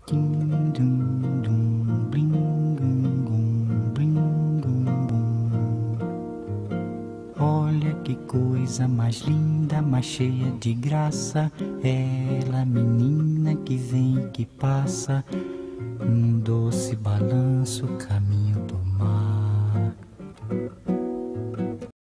Tim, dum, dum, blim, gum, gum, blim, gum, bum. Olha que coisa mais linda, mais cheia de graça. Ela, menina que vem e que passa, num doce balanço, caminho do mar.